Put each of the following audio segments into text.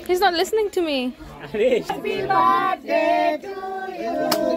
He's not listening to me. Happy birthday to you.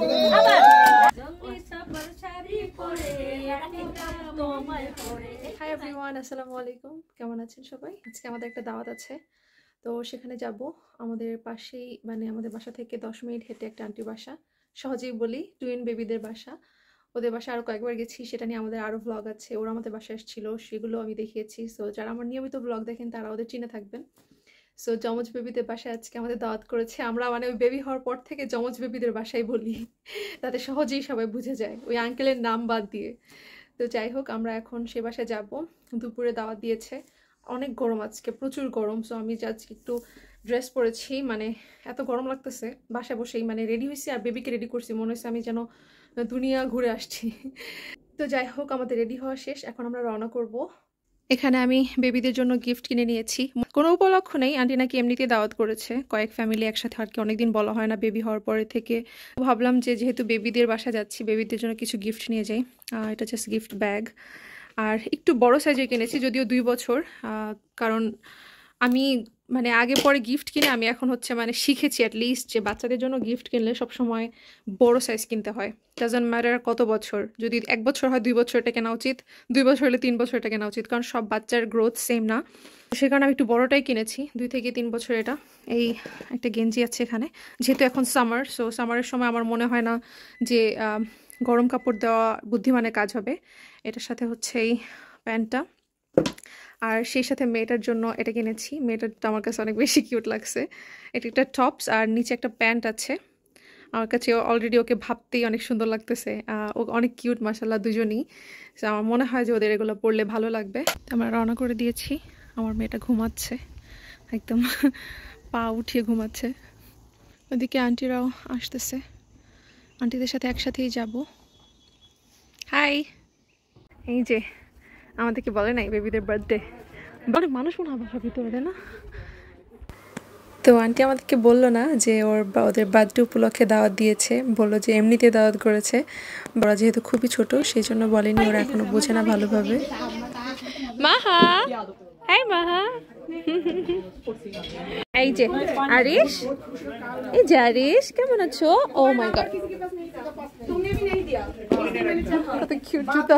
Hi everyone, আসসালামু আলাইকুম। কেমন আছেন সবাই? আজকে আমাদের একটা দাওয়াত আছে, তো সেখানে যাব। আমাদের পাশেই মানে আমাদের বাসা থেকে 10 মিনিট হেঁটে একটা আন্টির বাসা, সহজেই বলি টুইন বেবিদের বাসা। ওদের বাসায় আরও কয়েকবার গেছি, সেটা নিয়ে আমাদের আরও ব্লগ আছে। ওরা আমাদের বাসায় এসেছিল, সেগুলো আমি দেখিয়েছি। সো যারা আমার নিয়মিত ব্লগ দেখেন তারা ওদের চিনে থাকবেন। সো যমজ বেবিদের বাসায় আজকে আমাদের দাওয়াত করেছে। আমরা মানে ওই বেবি হওয়ার পর থেকে যমজ বেবিদের বাসায় বলি, তাতে সহজেই সবাই বুঝে যায় ওই আঙ্কেলের নাম বাদ দিয়ে। তো যাই হোক, আমরা এখন সে বাসায় যাব। দুপুরে দাওয়াত দিয়েছে, অনেক গরম আজকে, প্রচুর গরম। সো আমি আজকে একটু ড্রেস পরেছি, মানে এত গরম লাগতেছে। বাসায় বসেই মানে রেডি হয়েছি আর বেবিকে রেডি করছি, মনে হচ্ছে আমি যেন দুনিয়া ঘুরে আসছি। তো যাই হোক, আমাদের রেডি হওয়া শেষ, এখন আমরা রওনা করব। এখানে আমি বেবিদের জন্য গিফট কিনে নিয়েছি। কোনো উপলক্ষ নেই, আন্টি নাকি এমনিতে দাওয়াত করেছে, কয়েক ফ্যামিলি একসাথে আর কি, অনেকদিন বলা হয় না বেবি হওয়ার পরে থেকে। ভাবলাম যে যেহেতু বেবিদের বাসা যাচ্ছি, বেবিদের জন্য কিছু গিফট নিয়ে যাই। এটা জাস্ট গিফট ব্যাগ, আর একটু বড় সাইজে কিনেছি, যদিও 2 বছর। কারণ আমি মানে আগে পরে গিফট কিনে আমি এখন হচ্ছে মানে শিখেছি অ্যাটলিস্ট যে বাচ্চাদের জন্য গিফট কিনলে সবসময় বড় সাইজ কিনতে হয়। ডাজন্ট ম্যাটার কত বছর, যদি 1 বছর হয় 2 বছর এটা কেনা উচিত, 2 বছর হলে 3 বছর এটা কেনা উচিত, কারণ সব বাচ্চার গ্রোথ সেম না। সে কারণে আমি একটু বড়টাই কিনেছি, 2 থেকে 3 বছর। এটা এই একটা গেঞ্জি আছে এখানে, যেহেতু এখন সামার, সো সামারের সময় আমার মনে হয় না যে গরম কাপড় দেওয়া বুদ্ধিমানের কাজ হবে। এটার সাথে হচ্ছে এই প্যান্টটা, আর সেই সাথে মেয়েটার জন্য এটা কিনেছি। মেয়েটারটা আমার কাছে অনেক বেশি কিউট লাগছে। এটা একটা টপস আর নিচে একটা প্যান্ট আছে। আমার কাছে অলরেডি ওকে ভাবতেই অনেক সুন্দর লাগতেছে। ও অনেক কিউট মাশাআল্লাহ দুজনই। আমার মনে হয় যে ওদের এগুলো পরলে ভালো লাগবে। আমরা রওনা করে দিয়েছি। আমার মেয়েটা ঘুমাচ্ছে, একদম পা উঠিয়ে ঘুমাচ্ছে। ওদিকে আন্টিরাও আসতেছে, আন্টিদের সাথে একসাথেই যাব। হাই, এই যে আমাদেরকে বলে নাই বেবিদের বার্থডে, বলে মানুষ মনে হয় বাসার ভিতরে না। তো আন্টি আমাদেরকে বললো না যে ওদের বার্থডে উপলক্ষে দাওয়াত দিয়েছে, বললো যে এমনিতে দাওয়াত করেছে। ওরা যেহেতু খুবই ছোট সেই জন্য বলেনি, ওরা এখনো বোঝে না ভালোভাবে। মাহা, হাই মাহা। এই যে আরিশ, এই যে আরিশ, কেমন আছো? ও মাই গড, কত কিউট জুতা।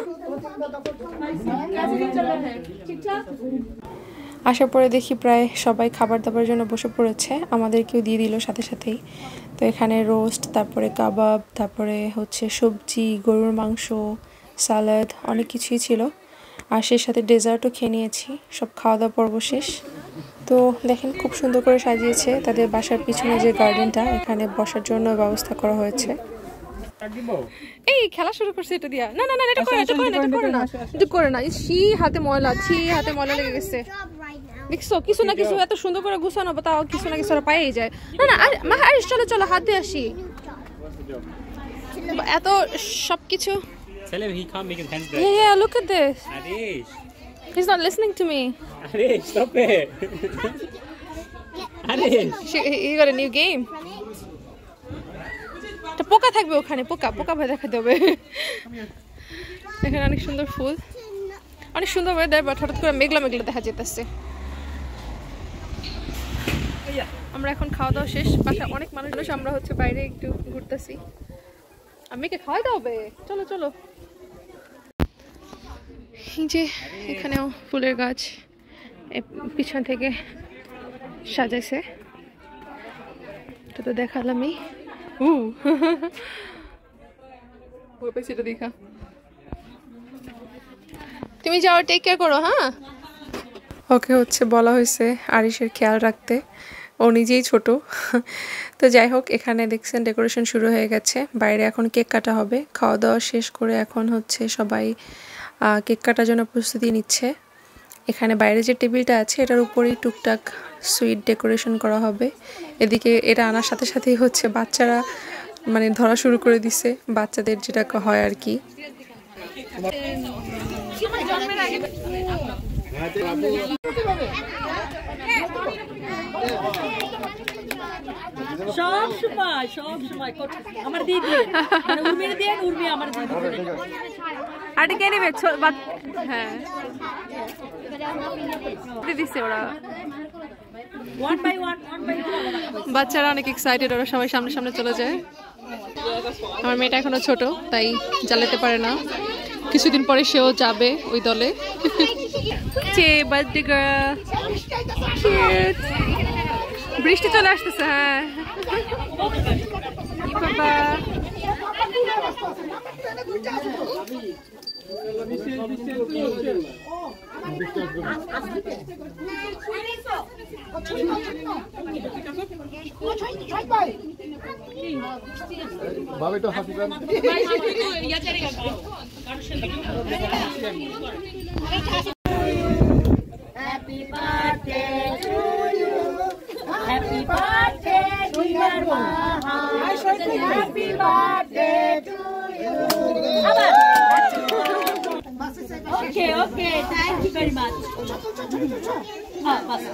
আসার পরে দেখি প্রায় সবাই খাবার দাবার জন্য বসে পড়েছে, আমাদেরকেও দিয়ে দিল সাথে সাথেই। তো এখানে রোস্ট, তারপরে কাবাব, তারপরে হচ্ছে সবজি, গরুর মাংস, সালাদ, অনেক কিছুই ছিল। আর সেই সাথে ডেজার্টও খেয়ে নিয়েছি। সব খাওয়া দাওয়া পর্ব শেষ। তো দেখেন খুব সুন্দর করে সাজিয়েছে। তাদের বাসার পিছনে যে গার্ডেনটা, এখানে বসার জন্য ব্যবস্থা করা হয়েছে। এই খেলা শুরু করছে এটা দিয়া। না না না, এটা করে না, এটা করে না, এটা করে না, এটা করে না। ছি হাতে ময়লা, ছি হাতে ময়লা লেগে গেছে। দেখছো কিছু না কিছু এত সুন্দর করে গুছানো, তাও কিছু না কিছু পাইয়ে যায়। না না মা, আরিশ চলো চলো, হাত দিয়ে আসি। এত সবকিছু। Tell him he can't make his hands dirty. Yeah, look at this. Arish. He's not listening to me. Arish, stop it. Arish. He got a new game. একটা পোকা থাকবে ওখানে, পোকা পোকা ভয় দেখাতে হবে। এখানে অনেক সুন্দর ফুল, অনেক সুন্দর ওয়েদার, বাট হঠাৎ করে মেঘলা মেঘলা দেখা যেতেছে। আমরা এখন খাওয়া দাওয়া শেষ, বাসায় অনেক মানুষ, আমরা হচ্ছে বাইরে একটু ঘুরতেছি। আমিকে খাওয়াই দাও হবে, চলো চলো। এই যে এখানেও ফুলের গাছ পিছন থেকে সাজাইছে, তো দেখালামই। দেখা তুমি যাও, টেক কেয়ার করো। হ্যাঁ, ওকে হচ্ছে বলা হয়েছে আরিশের খেয়াল রাখতে, ও নিজেই ছোট। তো যাই হোক, এখানে দেখছেন ডেকোরেশন শুরু হয়ে গেছে। বাইরে এখন কেক কাটা হবে। খাওয়া দাওয়া শেষ করে এখন হচ্ছে সবাই কেক কাটার জন্য প্রস্তুতি নিচ্ছে। এখানে বাইরে যে টেবিলটা আছে এটার উপরেই টুকটাক সুইট ডেকোরেশন করা হবে। এদিকে এটা আনার সাথে সাথেই হচ্ছে বাচ্চারা মানে ধরা শুরু করে দিছে, বাচ্চাদের যেটা হয় আর কি। সব সময় আমার দিদি মানে উর্মির দিয়ে উর্মি আমার দিদি আরে কে নেবে? হ্যাঁ দিদিছে ওরা। One by one. বাচ্চারা অনেক এক্সাইটেড, ওরা সবাই সামনে সামনে চলে যায়। আমার মেয়েটা এখনো ছোট, তাই জ্বালাতে পারে না, কিছুদিন পরে সেও যাবে ওই দলে। বার্থডে গার্ল, বৃষ্টি চলে আসতেছে। হ্যাঁ বাবা, ভাবে তো হাসি দেন। Happy birthday to you. Happy birthday, dear Maha. Happy birthday to you. Okay. Thank you very much. Bas.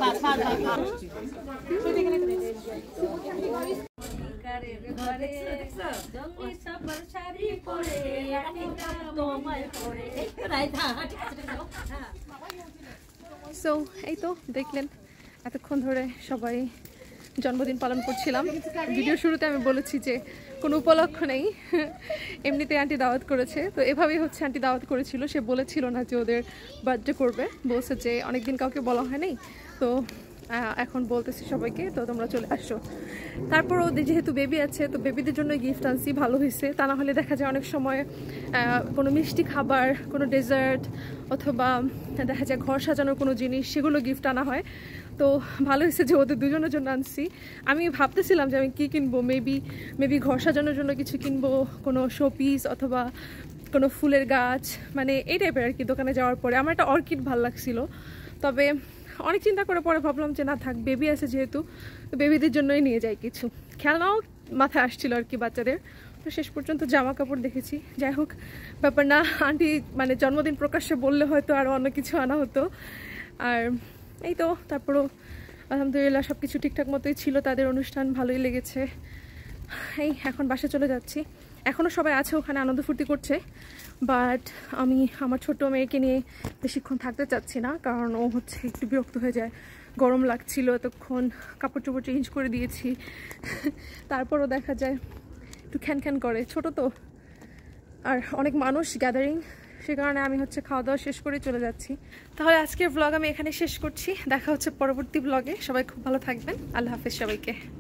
So এই তো দেখলেন, এতক্ষণ ধরে সবাই জন্মদিন পালন করছিলাম। ভিডিও শুরুতে আমি বলেছি যে কোনো উপলক্ষ নেই, এমনিতে আন্টি দাওয়াত করেছে। তো এভাবেই হচ্ছে আন্টি দাওয়াত করেছিল, সে বলেছিল না যে ওদের বার্থডে করবে, বলছে যে অনেকদিন কাউকে বলা হয় নাই, তো এখন বলতেছি সবাইকে, তো তোমরা চলে আসো। তারপর ওদের যেহেতু বেবি আছে, তো বেবিদের জন্য গিফট আনছি, ভালো হয়েছে। তা না হলে দেখা যায় অনেক সময় কোনো মিষ্টি খাবার, কোনো ডেজার্ট অথবা দেখা যায় ঘর সাজানোর কোনো জিনিস, সেগুলো গিফট আনা হয়। তো ভালো হয়েছে যে ওদের দুজনের জন্য আনছি। আমি ভাবতেছিলাম যে আমি কী কিনবো, মেবি ঘর সাজানোর জন্য কিছু কিনবো, কোনো শোপিস অথবা কোনো ফুলের গাছ, মানে এই টাইপের আর কি। দোকানে যাওয়ার পরে আমার একটা অর্কিড ভালো লাগছিল, তবে অনেক চিন্তা করে পরে ভাবলাম যে না থাক, বেবি আছে যেহেতু, তো বেবিদের জন্যই নিয়ে যাই কিছু। খেলনাও মাথায় আসছিল আর কি বাচ্চাদের, তো শেষ পর্যন্ত জামা কাপড় দেখেছি। যাই হোক, ব্যাপার না, আন্টি মানে জন্মদিন প্রকাশ্যে বললে হয়তো আরও অন্য কিছু আনা হতো। আর এই তো তারপরও আলহামদুলিল্লাহ সব কিছু ঠিকঠাক মতোই ছিল, তাদের অনুষ্ঠান ভালোই লেগেছে। এই এখন বাসা চলে যাচ্ছি, এখনও সবাই আছে ওখানে আনন্দ ফুর্তি করছে, বাট আমি আমার ছোট মেয়েকে নিয়ে বেশিক্ষণ থাকতে চাচ্ছি না, কারণ ও হচ্ছে একটু বিরক্ত হয়ে যায়। গরম লাগছিল, এতক্ষণ কাপড় চোপড় চেঞ্জ করে দিয়েছি, তারপরও দেখা যায় একটু খ্যান করে, ছোট তো, আর অনেক মানুষ গ্যাদারিং, সে কারণে আমি হচ্ছে খাওয়া দাওয়া শেষ করে চলে যাচ্ছি। তাহলে আজকের ব্লগ আমি এখানে শেষ করছি, দেখা হচ্ছে পরবর্তী ব্লগে। সবাই খুব ভালো থাকবেন, আল্লাহ হাফেজ সবাইকে।